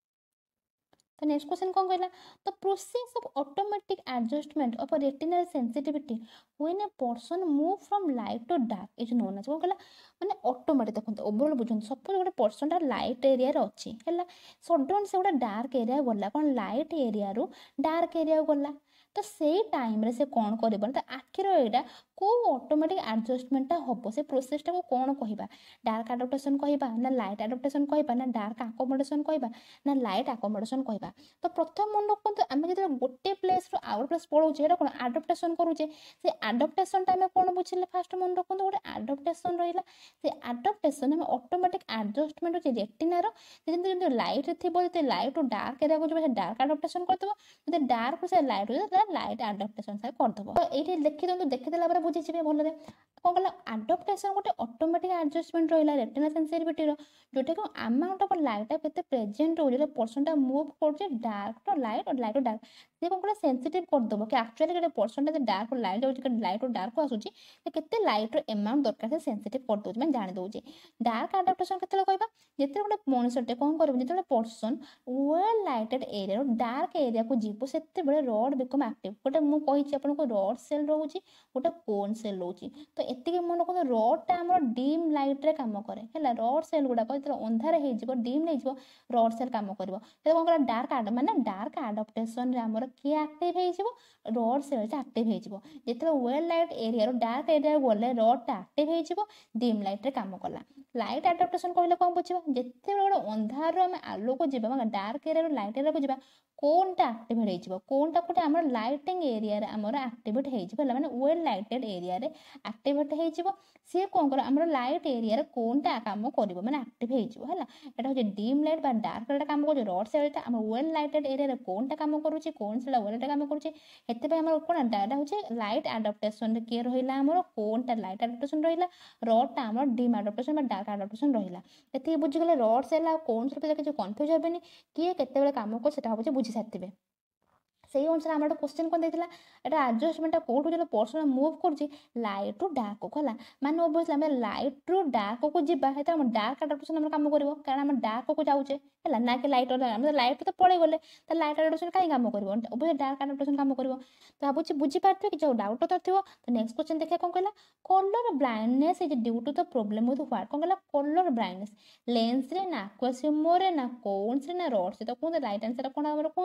तो नेक्स्ट क्वेश्चन कौन कहला तो process of automatic adjustment of retinal sensitivity when a person move from light to dark is known as कौन कहला माने ऑटोमेटिक देखो ओवरऑल बुझन सपोज गोटे पर्सन टा लाइट एरिया रे अछि हैला सडन से गोटे डार्क एरिया गला कोन लाइट एरिया रो डार्क एरिया गला तो से टाइम रे से कौन करबो तो आखिर एटा को ऑटोमेटिक एडजस्टमेंट हम से प्रोसेस टा को कौन कहबा डार्क एडाप्टेशन कहबा ना लाइट एडाप्टेशन कहबा ना डार्क अकोमोडेशन कहबा ना लाइट अकोमोडेशन कहबा तो प्रथम मन रखो तो आम जो गोटे प्लेस रो आउट प्लेस पळौचे एटा कोन एडाप्टेशन करूचे से एडाप्टेशन टाइम कोन बुझिले फास्ट मन रखो तो गोटे एडाप्टेशन रहिला से एडाप्टेशन में ऑटोमेटिक एडजस्टमेंट होचे रेटिना रो जेंति जेंति लाइट रे थिबो जे लाइट टू डार्क एरिया को जो डार्क एडाप्टेशन करतबो जे डार्क से लाइट हो लाइट एडाप्टेशन से करदबो तो एठी लिखि दंतु देखि देला पर बुझि छिबे भलो रे कौन कहला एडाप्टेशन गोटे ऑटोमेटिक एडजस्टमेंट रहिला रेटिना सेंसिटिविटी रो जोटे को अमाउंट ऑफ लाइट केते प्रेजेंट हो जे पर्सन टा मूव करजे डार्क टू लाइट और लाइट टू डार्क से कौन कहला सेंसिटिव कर दबो कि एक्चुअली गोटे पर्सन टा डार्क लाइट जाउ जे लाइट टू डार्क आसुची से केते लाइट रो अमाउंट दरकार से सेंसिटिव कर दउ मैं जानि दउ जे डार्क एडाप्टेशन केते कहबा जेते गोटे मनुष्यटे कौन करबो जेते पर्सन वेल लाइटेड एरिया रो डार्क एरिया को जीवो सेते बळे रड बिकम एक्टिव गोटे मु कहि छि आपन को रड सेल रहउची गोटे कोन सेल रहउची तो एतिके मन को रड टा हमर डीम लाइट रे काम करे हैला रड सेल गुडा को जेते अंधार हे जिवो डीम नै जिवो रड सेल काम करबो ते कोन करा डार्क एड माने डार्क एडाप्टेशन रे हमर के एक्टिव हे जिवो रड सेल टा एक्टिव हे जिवो जेते वेल लाइट एरिया रो डार्क एरिया गले रड टा एक्टिव हे जिवो डीम लाइट रे काम करला लाइट एडाप्टेशन कहले कोन बुझिबा जेते बेले अंधार रो हम आलो को जिबा माने डार्क एरिया रो लाइट एरिया को जिबा कोनटा एक्टिवेट हे जिवो कोनटा कोटे हमर लाइटिंग एरिया रे हमर एक्टिवेट हे जिवो माने वेल लाइटेड एरिया रे एक्टिवेट हे जिवो से कोन कर हमर लाइट एरिया रे कोनटा काम करबो माने एक्टिव हे जिवो हला एटा हो जे डीम लाइट बा डार्क लाइट काम को रड सेलटा हमर वेल लाइटेड एरिया रे कोनटा काम करूची कोन सेला वेलटा काम करूची हेते पे हमर कोन डाटा हो जे लाइट एडाप्टेशन रे के रहिला हमर कोनटा लाइट एडाप्टेशन रहिला रडटा हमर डीम एडाप्टेशन बा डार्क एडाप्टेशन रहिला एते बुझि गेले रड सेला कोन सेला के जो कंफ्यूज हेबेनी किए केते बेले काम को सेटा हो जे बुझि साथिबे से अनुसार आम क्वेश्चन कौन देता है एडजस्टमेंट कौटू जो पर्सन मुव कर लाइट टू डार्क को है माने ओबियसली आम लाइट टू डार्क को जीवा है डार्क एडाप्टेशन आम काम कर कारण आम डार्क को जाऊे है ना कि लाइट आम लाइट तो पड़े गले तो लाइट एडाप्टेशन कहीं काम कर ओबियसली डार्क एडाप्टेशन काम कर तो भाई बुझीपारे कि जो डाउट तो थो तो नेक्स्ट क्वेश्चन देखिए कौन कहला colour blindness is due to the problem with what कौन कहला कलर ब्लाइंडनेस लेंस रे ना एक्वास ह्यूमर रे ना कोन्स रे ना रड्स तो कहते राइट आंसर कौन आम कहतु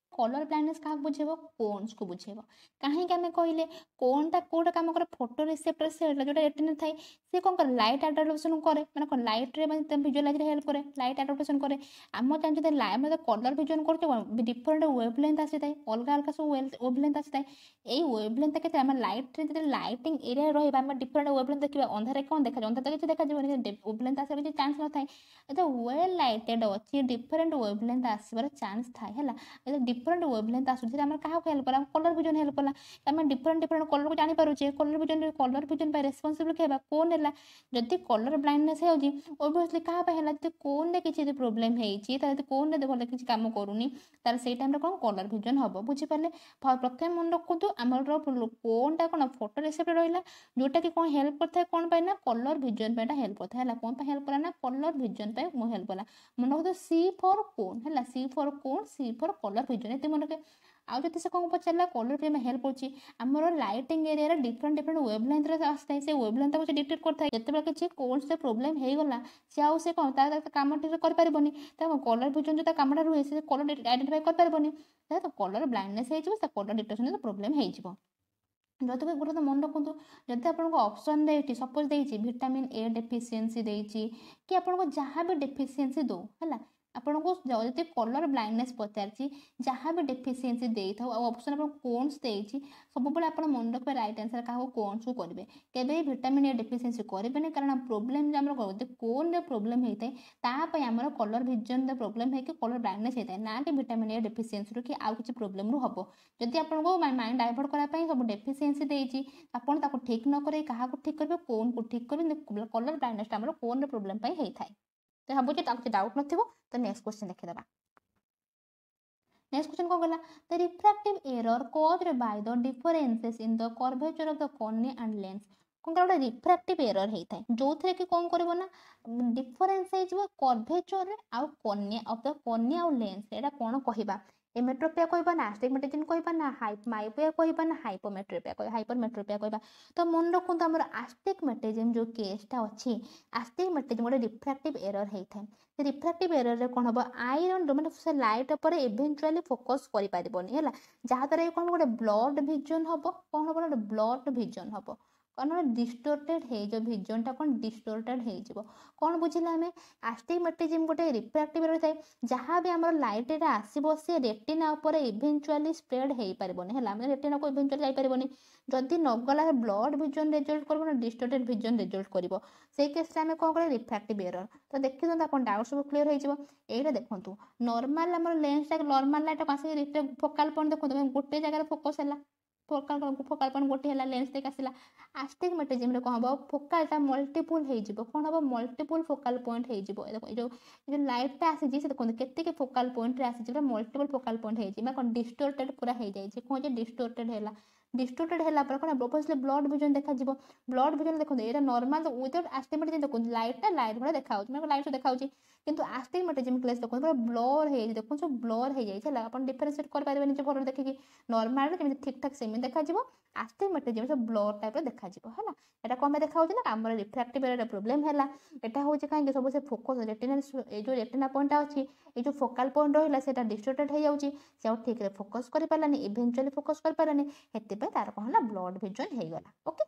कलर ब्लाइंडनेस क्या बुझेब कोन्स को बुझेब कहीं आम कहले कोनटा कोटा कम करे फोटो रिसेप्टर सेल जो रेटिना थाए सी कौन कर लाइट एडाप्टेशन करे माने लाइट रे विजुअलाइज हेल्प करे लाइट एडाप्टेशन करे आम जानते लाइट कलर विजन कर डिफरेंट वेवलेंथ आसी थाए अलग अलग सब वेवलेंथ आसी थाए ये वेवलेंथ के लाइट रे लाइटिंग एरिया रहा आम डिफरेंट वेवलेंथ देखा अंधारे कौन देखा अंधार तो किसी देखा वेवलेंथ आसार किसी चांस न थाए जो वेल लाइटेड अच्छी डिफरेंट वेवलेंथ आसबार चांस थाए है डिफरेंट वेवलेंथ आसूँ आम क्या हेल्प कला कलर विजन हेल्प कला आम डिफरेंट डिफरेंट कलर को जानीपे colour vision colour vision responsible क्या कौन है जदि कलर ब्लाइंडनेस होब्वियसली क्या जो कौन में किसी प्रोब्लेम होती कौन में भले किसी काम करूनी तार से टाइम कौन कलर विजन हम बुझीपारे प्रथम मन रखु आमर कौनटा कौन फोटो रिसेप्टर रहा जोटा कि कौन हेल्प करता है कौन पाई ना कलर विजन पे हेल्प करता है कौन हेल्प कला ना कलर विजन पे हेल्प कला मन रखु सी फॉर कोन है C for cone C for colour vision ये मन रखे आउ जब से कौन पचारा कलर पे हेल्प होची आमर lighting area different different wavelength आसता से वेवलेंथ को डिटेक्ट करता है जिते किसी कौन से प्रोब्लेम होगला सी आउ से कौन तार कम ठीक करपारबनी कलर विजन जो कमटा रुए से कलर आइडेंटिफाई करपारबनी तो कलर ब्लाइंडनेस हो कलर डिटेक्शन प्रोब्लेम हो जब भी गोटे मन रखु जब आपको ऑप्शन दे सपोज देती विटामिन ए डेफिशिएंसी देती कि आपको जहाँ भी डेफिशिएंसी दो है आपन को जब कलर ब्लाइंडनेस पचार जहाँ भी डेफिशिएंसी दे था ऑप्शन आप कोन्स देती सब आप मन रखिए राइट आंसर क्या कोन्स को करेंगे केवे विटामिन ए डेफिशिएंसी करेंगे कारण प्रोब्लेम कोन रे प्रोब्लेम होता है आम कलर विजन प्रोब्लेम है कि कलर ब्लाइंडनेस होता है ना कि विटामिन ए डेफिशिएंसी रू कि आउ किसी प्रोब्लेम रू हम जदि आपको माइंड डाइवर्ट करने सब डेफिशिएंसी देती आपड़ ठीक न करे क्या ठीक करेंगे कोन को ठीक करेंगे कलर ब्लाइंडनेस आम कोन रे प्रोब्लेम होता है तो भावुँ किसी डाउट न तो नेक्स्ट क्वेश्चन देखीदा नेक्स्ट क्वेश्चन कौन गला the refractive error caused by the differences in the curvature of the cornea and lens कौन गोटे रिफ्रैक्टिव एरर होता है जो थे कि कौन कर ना डिफरेंस हो कर्वेचर आउ कॉर्निया ऑफ द कॉर्निया और लेंस एटा कौन कहबा एमेट्रोपिया कहबा ना आस्टिग्मेटिज्म कहबा ना मायोपिया कहबा ना हाइपोमेट्रोपिया कहबा हाइपरमेट्रोपिया कहबा तो मन रखु हमर आस्टिग्मेटिज्म जो केसटा अच्छी आस्टिग्मेटिज्म गोटे रिफ्रैक्टिव एरर होता है रिफ्रैक्टिव एरर रे कौन हम आयरन मैंने से लाइट पर इवेंचुअली फोकस कर पारबनी है जहाँद्वारा कौन गोटे ब्लड विजन हम कौन हम गोटे ब्लड विजन हम कौन डिस्टोर्टेड हो विजनटा कौन डिस्टोर्टेड हो कौन बुझिला आम आस्टिग्मेटिज्म गोटे रिफ्रैक्टिव एरर थाए जहाँ भी आम लाइट आसो सी रेटिना उपर इवेंचुअली स्प्रेड हो पारबनी है आम रेटिना को इवेंचुअली जापारबनी जदि नगला ब्लड विजन रिजल्ट कर डिस्टोर्टेड विजन रिजल्ट कर से केस आम कौन करें रिफ्रैक्टिव एरर तो देखिए आप डाउट सब क्लीयर हो देखो नॉर्मल आम लेंस नॉर्मल लाइट आसिक फोकाल पॉइंट देखो गोटे जगह फोकस है फोकाल फोकाल पॉइंट गोटे है लेंस देख आसला आस्टिग्मेटिज्म रे कौन हम फोकालटा मल्टीपुल हो कौन हम मल्टीपुल फोकाल पॉइंट हो जो लाइटा आसी देखो केते फोकाल पॉइंट आसी मल्टीपुल फोकाल पॉइंट हो कौन डिस्टोर्टेड पूरा हो जाए कौन डिस्टोर्टेड है डिस्टोर्टेड है कौन ऑब्वियसली ब्लड विजन देखा ब्लड विजन देखो ये नॉर्मल विदाउट आस्टिग्मेटिज्म देखो लाइटा लाइट भाई देखा लाइट देखा किंतु आस्टिग्मेटिज्म केस देखो पूरा ब्लर हो देखो सब ब्लर हो जाए आप डिफरेंशिएट कर पारे निज फोटो देखिए नॉर्मल जमी ठीक ठाक सेम देखा आस्टिग्मेटिज्म सब ब्लर टाइप देखा है यहाँ कौन देखा ना आम रिफ्रैक्टिव एरर प्रोब्लेम है यहाँ हूँ कहीं सब से फोकस रेटिना जो रेटिना पॉइंट अच्छी ये जो फोकाल पॉइंट रहा है डिस्टोर्टेड हो जाए से ठीक से फोकस कर पारानी इवेंचुअली फोकस कर पारानी हेतिपे तार कौन है ब्लड विजन हो गला ओके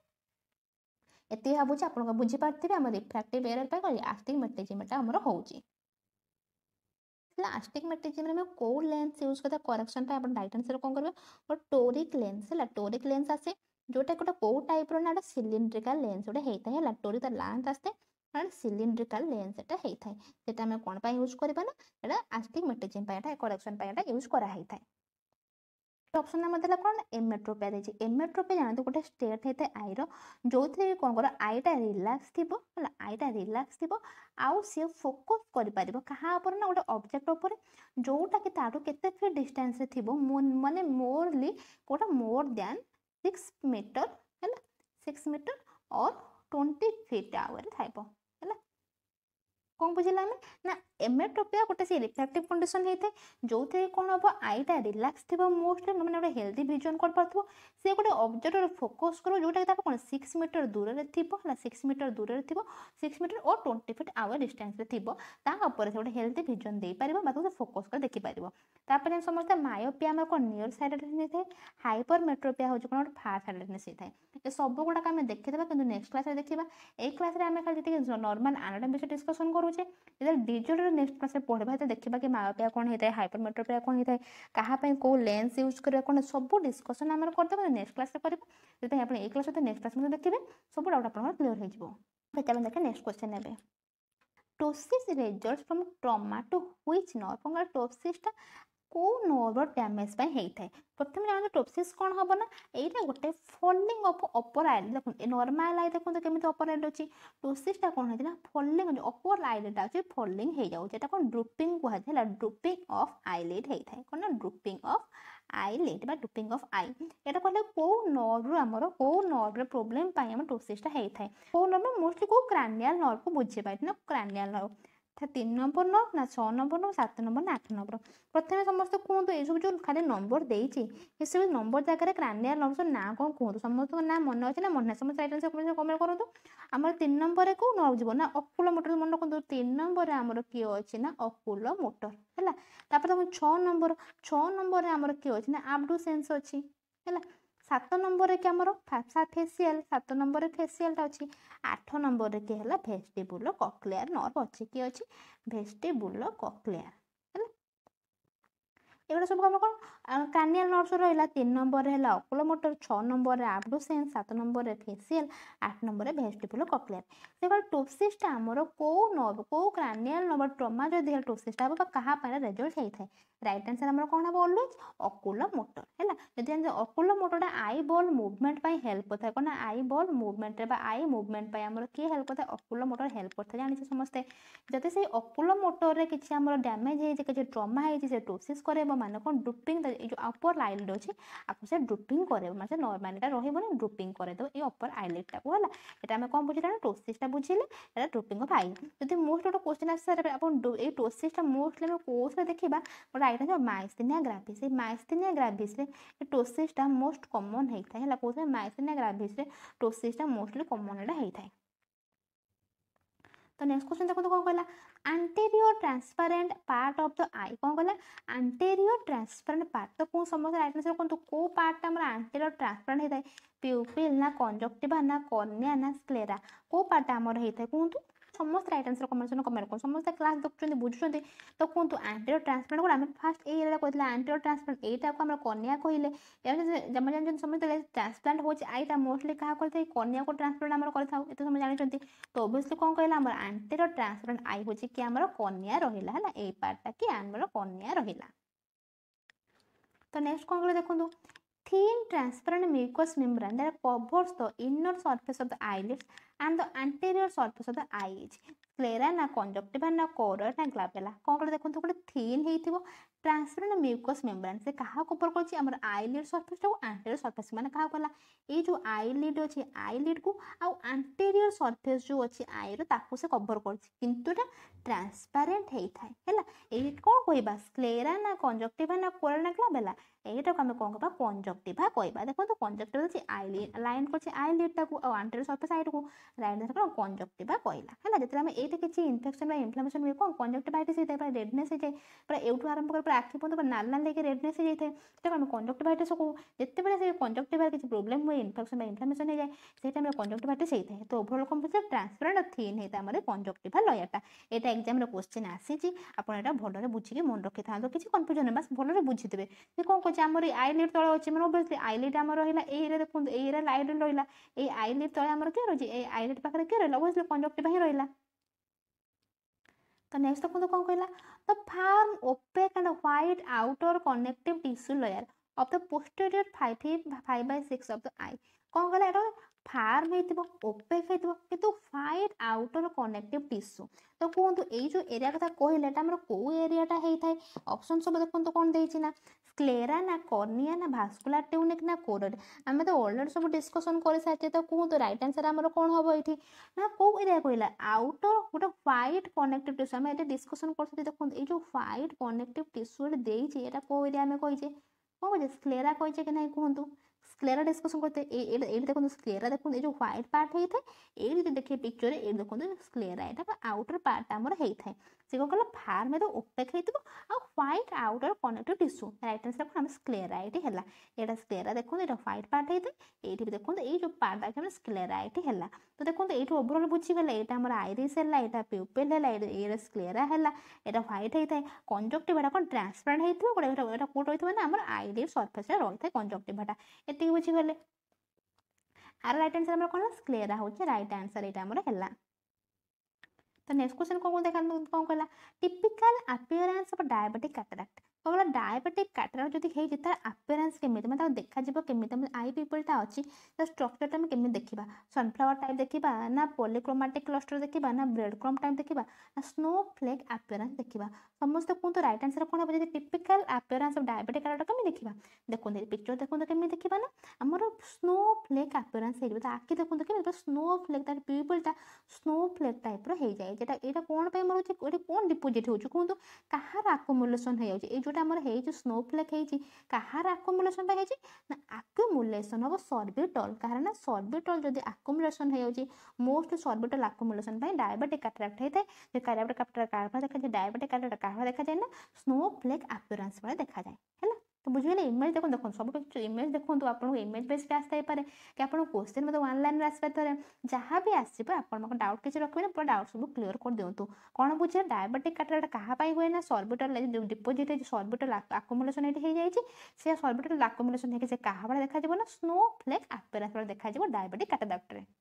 ये भावुँ आप बुझीपारे आम रिफ्रैक्टिव एरर पर आस्टिग्मेटिज्म आमर होची आस्टिग्मेटिज्म में कौ लेंस यूज करता करेक्शन आप राइट आंसर कौन करेंगे और टोरिक लेंस है टोरिक लेंस आसे जोटा गोटे कौ टाइप ना सिलिंड्रिकल लेंस गोटे होता है टोरिक लेंथ आसते सिलिंड्रिकल लेंस एटा होता है से कौन यूज करवा ना आस्टिग्मेटिज्म करेक्शन यूज कराई था ऑप्शन नंबर देला कौन एमेट्रोपिया देछि एमेट्रोपिया जानते गोटे स्टेट होता है आईर जो थे कौन कर आईटा रिलैक्स थी आईटा रिलैक्स थी आउ सी फोकस कर पार क्या ना गोटे ऑब्जेक्ट उपर जोटा कि ताठू केते फीट डिस्टेंस थी माने मोरली गोटे मोर देन सिक्स मीटर है सिक्स मीटर और ट्वेंटी फीट आवर थाइब है कौन बुझिला आम ना एमेट्रोपिया गोटे से रिफ्रैक्टिव कंडीशन होता है जो थे कौन हम आईटा रिलैक्स थी मोस्ट मैंने गोटे हेल्दी विजन कर पार्थो से गोटे ऑब्जेक्ट फोकस करो जोटा कौन सिक्स मीटर दूर में थी सिक्स मीटर दूर में थी सिक्स मीटर और ट्वेंटी फीट आवर डिस्टेंस थी से गोटे हेल्दी विजन दे पार फोकस कर देखिपार तापर समस्त मायोपिया हमर कोन नियर साइडेडनेस है हाइपरमेट्रोपिया हो कोन फार साइडेडनेस है ए सब गुडा हम देखिदेबा किंतु नेक्स्ट क्लास रे देखिबा ए क्लास रे हम खाली जति नॉर्मल एनाटॉमी विषय डिस्कशन करूचे इधर डिजिटल नेक्स्ट क्लास रे पढबा त देखिबा कि मायोपिया कोन हेतै हाइपरमेट्रोपिया कोन हेतै कहा पे को लेंस यूज करे कोन सब डिस्कशन हम करदेबा नेक्स्ट क्लास रे करबा जति आपण ए क्लास रे नेक्स्ट क्लास में देखिबे सब डाउट आपण क्लियर हो जिवो बेटा देखे नेक्स्ट क्वेश्चन नेबे ptosis results from trauma to which nerve कोन टोसिस ता को नर्व डैमेज पे हेई थाए प्रथम जान टोसिस कोन हबो ना एटा गोटे फॉलिंग ऑफ अपर आइलिड देखो ए नॉर्मल आई देखो तो केमिति अपर आइलिड अछि टोसिस ता कोन हेतिना फॉलिंग अपर आइलिड अछि फॉलिंग हेई जाउ जेटा कोन ड्रूपिंग को हला ड्रूपिंग ऑफ आइलिड हेई थाए कोन ड्रूपिंग ऑफ आइलिड बा ड्रूपिंग ऑफ आई एटा कहले को नर्व हमरो को नर्व रे प्रॉब्लम पाई हम टोसिस ता हेई थाए को नर्व मोस्टली को क्रैनियल नर्व को बुझे पाइ ना क्रैनियल नर्व तीन नंबर नर्व ना छह नंबर नर्व सात नंबर ना आठ नंबर प्रथम समस्त कहतु ये सब जो खाली नंबर देइछि ये सब नंबर जगह क्रैनियल नर्व ना कोन कहतु समस्त ना मन अछि ना मन समस्त राइट आंसर कमेंट करंतु हमर तीन नंबर रे को नर्व जीवो ना ऑक्यूलो मोटर मन कहतु तीन नंबर रे हमर की अछि ना ऑक्यूलो मोटर हैला तापर हम छह नंबर छह नंबर रे हमर की अछि ना एब्डुसेंस अछि हैला सात नंबर रे के हमर फेशियल सात नंबर रे फेशियल ता अछि आठ नंबर रे के हला वेस्टिबुलो कॉक्लियर नर्व अछि की अछि वेस्टिबुलो कॉक्लियर हैला एगुडा सब हम कोन क्रैनियल नर्व्स रहला तीन नंबर रे हला ऑक्यूलोमोटर छह नंबर रे एब्डुसेंस सात नंबर रे फेशियल आठ नंबर रे वेस्टिबुलो कॉक्लियर सेबल टोसिस ता हमर को नर्व को क्रैनियल नर्व ट्रॉमा जो दे टोसिस ता बा कहा पारे रिजल्ट हेई थाए राइट आंसर हमर कोन हबो ऑलवेज ऑक्यूलोमोटर हैला जदि हम ऑक्यूलोमोटर आई बॉल मूवमेंट पाई हेल्प होता है कोन आई बॉल मूवमेंट रे बा आई मूवमेंट पाई हमर के हेल्प होता है ऑक्यूलोमोटर हेल्प होता है जानि समस्त जति से ऑक्यूलोमोटर रे किछि हमर डैमेज हे जे किछि ट्रॉमा हे जे टोसिस करेबो माने कोन ड्रूपिंग ए जो अपर आइलिड अछि आपु से ड्रूपिंग करेबो माने नॉर्मलिटा रहिबो ना ड्रूपिंग करे दो ए अपर आइलिड टा को हला एटा हम कोन बुझिला टोसिस टा बुझिले एटा ड्रूपिंग ऑफ आई जति मोस्ट ऑफ क्वेश्चन आंसर अपन ए टोसिस टा मोस्टली हम कोर्स रे देखिबा राइट आंसर माइस्थेनिया ग्रेविस ए माइस्थेनिया ग्रेविस रे टोसिस टा मोस्ट कॉमन हेई थाए हला कोसे माइस्थेनिया ग्रेविस रे टोसिस टा मोस्टली कॉमन एटा हेई थाए तो नेक्स्ट क्वेश्चन देखो तो कोन कहला anterior transparent part of the eye कोन कहला anterior transparent part तो को समस्त राइट आंसर कोन तो को पार्ट हमर anterior transparent हेताय प्यूपिल ना कंजक्टिवा ना कॉर्निया ना स्क्लेरा को पार्ट हमर हेताय कोन समस्त राइट आंसर कमेंट कमेंट कर समस्त क्लास देखुछन बुझुछन तो कोन एंटीरियर ट्रांसपेरेंट को हम फर्स्ट ए एरिया कहला एंटीरियर ट्रांसपेरेंट एटा को हम कॉर्निया कहले जम जन समस्त ट्रांसप्लांट होछ आइटा मोस्टली कहा करथै कॉर्निया को ट्रांसप्लांट हमर करथाउ एते हम जानिछंती तो ऑब्वियसली कोन कहला हमर एंटीरियर ट्रांसपेरेंट आई होछ कि हमर कॉर्निया रहिला हला ए पार्टटा कि हमर कॉर्निया रहिला तो नेक्स्ट कोन कहले देखंतु thin transparent mucous membrane that covers the inner surface of the eyelids and the anterior surface of the eye sclera na conjunctiva na choroid na glabella कोन कहले देखंतु गोटे thin हेइथिबो ट्रांसपेरेंट म्यूकस मेम्ब्रेन से कहा को ऊपर करछि हमर आईलिड सरफेस को एंटीरियर सरफेस माने कहा कहला ए जो आईलिड अछि आईलिड को आ एंटीरियर सरफेस जो अछि आई रो ताकू से कवर करछि किंतु एटा ट्रांसपेरेंट हेइ थाए हैला ए कोन कहबा स्क्लेरा ना कंजक्टिवा ना कोरोइड ना ग्लैबेला एटा को हम कोन कहबा कंजक्टिवा कहबा देखो तो कंजक्टिवा अछि आईलिड लाइन करछि आईलिड ताकू आ एंटीरियर सरफेस साइड को राइट आंसर कोन कंजक्टिवा कहला हैला जते हम एटा किछि इन्फेक्शन बा इन्फ्लेमेशन में कोन कंजक्टिवाइटिस हेइ थाए रेडनेस हेइ थाए पर एउटु आरंभ कर आखि पन नाल नाल लेके रेडनेस हो जाए तो हम कंजक्टिवाइटिस को जिते बेले से कंजक्टिवा किसी प्रॉब्लम हुए इन्फेक्शन इन्फ्लेमेशन हो जाए से टाइम कंजक्टिवाइटिस होता है तो ओवरऑल कौन पूछे ट्रांसपेरेंट और थिन होता है हमारे कंजक्टिवा लयरटा एटा एग्जाम रे क्वेश्चन आसी आपन एटा भलरे बुझिके मन रखि था तो किसी कंफ्यूजन नहीं बस भलरे बुझिदेबे से कोन कहछ हमर आईलिड तळे अछि मन ओबवियसली आईलिड हमर रहिला ए रे देखु ए रे आईलिड रहिला ए आईलिड तळे हमर के रहि ए आईलिड पाखरे के रहिला ओबवियसली कंजक्टिवा ही रहिला तो नेक्स्ट देखो कौन कहला the firm opaque and white outer connective tissue layer of the posterior five by six of the eye कौन कहला एटा फार्म हेतिबो ओपेक हेतिबो किंतु व्हाइट आउटर कनेक्टिव टिश्यू तो कोंतु ए जो एरिया कथा कहले एटा हमर को एरियाटा हेइ थाए ऑप्शन सब देखंतु कोन देइछि ना स्क्लेरा ना कॉर्निया ना भास्कुलर ट्यूनिक ना कोरोइड हमें तो ऑलरेडी सब डिस्कशन कर साथे तो कोंतु राइट आंसर हमर कोन हबो एठी ना को एरिया कहला आउटर गोटे व्हाइट कनेक्टिव टिश्यू हमें एटा डिस्कशन करथि देखंतु ए जो व्हाइट कनेक्टिव टिश्यू देइछि एटा को एरिया में कहिजे कोन कहिजे स्क्लेरा कहिजे कि नै कोंतु स्क्लेरा डिस्कशन करते ए ए देखो स्क्लेरा देखो जो व्हाइट पार्ट हेइ थाए ए देखिए पिक्चर ए देखो स्क्लेरा एटा आउटर पार्ट हमर हेइ थाए से कौन कहला फार्म तो ओपेक होइतिबो आ white outer connective tissue right answer को हम स्क्लेराइट हैला एटा स्क्लेरा देखो एटा व्हाइट पार्ट हेते एठी भी देखो ए जो पार्ट हम स्क्लेराइट हैला तो देखो एठी ओवरऑल बुझी गेला एटा हमर आइरिस हैला एटा प्यूपिल हैला एटा स्क्लेरा हैला एटा व्हाइट हेते कंजक्टिवा कोन ट्रांसपेरेंट हेतिबो कोडा एटा एटा कोड होइतिबो ना हमर आइरिस सरफेस रे रहिथे कंजक्टिवाटा एति बुझी गेले आर राइट आंसर हमर कोन स्क्लेरा होचे राइट आंसर एटा हमर हैला तो नेक्स्ट क्वेश्चन कौन देखा कौन कहला typical appearance of diabetic cataract कहला डायबिटिक कैटरेक्ट जदि हेइ तार अपीयरेंस केमिति मतलब देखा जिवो केमिति हम आई पीपलटा अछि त स्ट्रक्चर ता हम केमिति देखिबा सनफ्लावर टाइप देखिबा ना पॉलीक्रोमैटिक क्लस्टर देखिबा ना ब्रेड क्रम्ब टाइप देखिबा ना स्नोफ्लेक अपीयरेंस देखिबा समस्त कोन तो राइट आंसर कोन जदि typical appearance of diabetic cataract केमिति देखिबा देखो पिक्चर देखो तो केमिति देखिबा ना हमर स्नोफ्लेक अपीयरेंस हेइबा त आखि देखो तो केमिति स्नोफ्लेक तार पीपलटा स्नोफ्लेक टाइप रो हेइ जाय जेटा एटा कोन पे मरुछि एटा कोन डिपोजिट होउछि कोन तो कहार अकोमुलेशन हे जाउछि ए जोटा हमर हेइ जो स्नोफ्लेक हेइछि कहार अकोमुलेशन बा हेइछि ना अकोमुलेशन ऑफ सॉर्बिटल कारण ना सॉर्बिटल जदि अकोमुलेशन हे जाउछि most sorbitol accumulation by diabetic cataract हेइते जे डायबिटिक कैटरेक्ट कारवा देखा जे डायबिटिक कैटरेक्ट कारवा देखा जाय ना स्नोफ्लेक अपीयरेंस वाला देखा जाय हैला तो बुझिले इमेज देखो देखो सब पिक्चर इमेज देखो तो आपन इमेज बेस पे आस्ता पारे कि आपन क्वेश्चन मतलब वन लाइन रे आस्ता पारे जहां भी आसीबो आपन मको डाउट किछ रखबे ना पूरा डाउट सब क्लियर कर दियंतु कोन बुझे डायबिटिक कैटरेक्ट कहा पाई होय ना सॉर्बिटल जो डिपोजिट है सॉर्बिटल अकोमुलेशन एठी हे जाय छि से सॉर्बिटल अकोमुलेशन हे के से कहा वाला देखा जिवो ना स्नोफ्लेक अपीयरेंस वाला देखा जिवो डायबिटिक कैटरेक्ट रे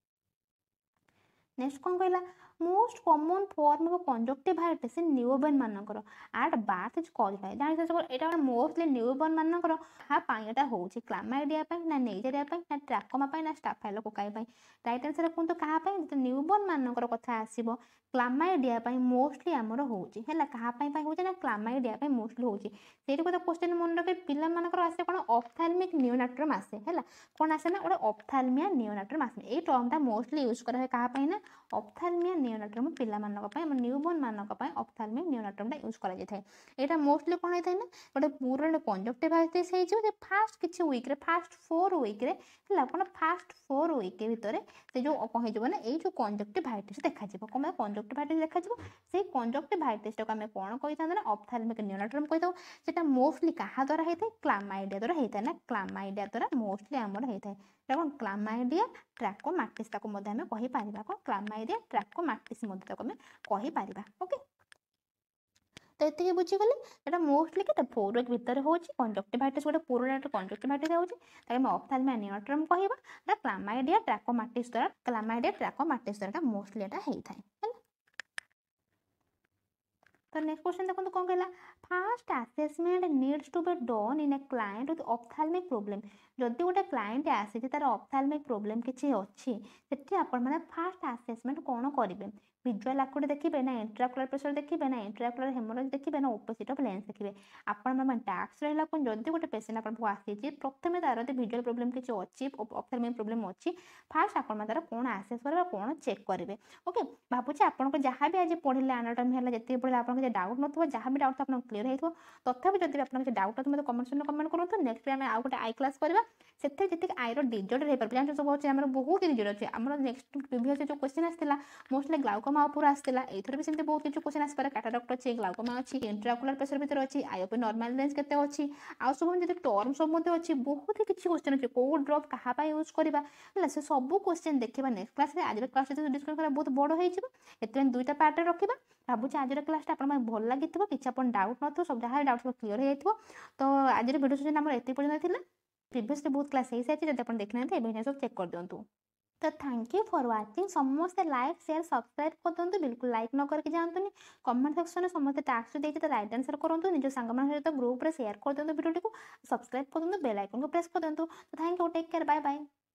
नेक्स्ट कौन कहला most common form of conjunctivitis in newborn मानकर at birth is caused by जानि से एटा मोस्टली न्यूबॉर्न मानकर हा पाई एटा होची क्लामाइडिया पाई ना नेइजेरिया पाई ना ट्रैकोमा पाई ना स्टाफाइलोकोकाई पाई राइट आंसर कोन तो कहा पाई तो न्यूबॉर्न मानकर कथा आसीबो क्लामाइडिया पाई मोस्टली हमर होची हैला कहा पाई पाई होची ना क्लामाइडिया पाई मोस्टली होची सेठी को क्वेश्चन मन रखे पिला मानकर आसे कोन ऑप्थेल्मिक नियोनाट्रम आसे हैला कोन आसे ना ओडा ऑप्थेल्मिया नियोनाट्रम आसे ए टर्मटा मोस्टली यूज करा है कहा पाई ना ऑप्थेल्मिया नियोनाट्रम पिला मानक पाई हम न्यूबॉर्न मानक पाई ऑप्थेल्मिक नियोनाट्रमटा यूज करा जाय एटा मोस्टली कोन होय थाय ना गोटे पूरा कंजक्टिवाइटिस हे जो फास्ट किछि वीक रे फास्ट फोर वीक रे हला कोन फास्ट फोर वीक के भीतर से जो कहि जबो ना ए जो कंजक्टिवाइटिस देखा जबो कोन कंजक्टिवाइटिस देखा जबो से कंजक्टिवाइटिस तो हमें कोन कहि था ना ऑप्थेल्मिक नियोनाट्रम कहि दो सेटा मोस्टली कहा द्वारा हे थाय क्लामाइडिया द्वारा हे थाय ना क्लामाइडिया द्वारा मोस्टली हमर हे थाय देखो क्लामाइडिया ट्रैकोमाटिस ताको मध्ये हमें कहि पारिबा को क्लामाइडिया ट्रैकोमाटिस मध्ये ताको हमें कहि पारिबा ओके तो एतिके बुझी गले एटा मोस्टली के फोर वीक भीतर होची कंजक्टिवाइटिस गोटे पूरा कंजक्टिवाइटिस होची ताके हम ऑप्थेल्मिया नियोनाट्रम कहिबा एटा क्लामाइडिया ट्रैकोमाटिस द्वारा क्लामाइडिया ट्रैकोमाटिस द्वारा मोस्टली एटा हेइ थाय तो नेक्स्ट क्वेश्चन देखो तो कौन कहला fast assessment needs to be done in a client with ophthalmic problem जदि गोटे क्लाइंट आसी तार ऑप्थेल्मिक प्रॉब्लम किछि अछि सेठी आपण माने फास्ट असेसमेंट कोन करिवे विजुअल आकुड देखिबे ना इंट्राकुलर प्रेशर देखिबे ना इंट्राकुलर हेमोरेज देखिबे ना ओपेसिटी ऑफ लेंस देखिबे आपण माने टास्क रहला कोन जदि गोटे पेशेंट आपण को आसी जे प्रथमे तार दे विजुअल प्रॉब्लम किछि अछि ऑप्थेल्मिक प्रॉब्लम अछि फास्ट आपण माने तार कोन असेस करबा कोन चेक करिवे ओके भाबुछि आपण को जहां भी आज पढिले एनाटॉमी हला जति पढिले आपण को डाउट नथबो जहां भी डाउट आपण क्लियर हेइथबो तथापि जदि आपण को डाउट तो मते कमेंट सेक्शन में कमेंट करंतु नेक्स्ट टाइम आ गोटे आई क्लास करबा सेते जति आई रो डिजॉर्डर हे पर जान सब होछि हमर बहुत डिजॉर्डर अछि हमर नेक्स्ट प्रीवियस जो क्वेश्चन आस्थिला मोस्टली ग्लाउकोमा ऊपर आस्थिला एथर भी सेते बहुत किछु क्वेश्चन आस्पारे कैटरेक्ट अछि ग्लाउकोमा अछि इंट्राकुलर प्रेशर भीतर अछि आईओपी नॉर्मल रेंज केते अछि आ सब जति टर्म सब मते अछि बहुत किछु क्वेश्चन अछि को ड्रॉप कहा पा यूज करबा हला से सब क्वेश्चन देखिबा नेक्स्ट क्लास रे आज क्लास रे डिस्कस करा बहुत बड़ होई छिबा एते दुईटा पार्ट रे रखिबा भाबुछि आज क्लास टा आपण भल लागितबो किछ आपण डाउट नथो सब जहा डाउट सब क्लियर हे जइतबो तो आज वीडियो सेशन हमर एते पर्यंत थिला प्रीवियस बहुत क्लास हे साइछ जदि आपण देखना है एबे सब चेक कर दियंतु तो थैंक यू फॉर वाचिंग समस्त लाइक शेयर सब्सक्राइब कर दियंतु बिल्कुल लाइक न करके जानतुनी कमेंट सेक्शन में समस्त टास्क देते तो राइट आंसर करंतु निज संग मान सहित ग्रुप रे शेयर कर दियंतु वीडियो को सब्सक्राइब कर दियंतु बेल आइकन को प्रेस कर दियंतु तो thank you take care bye bye.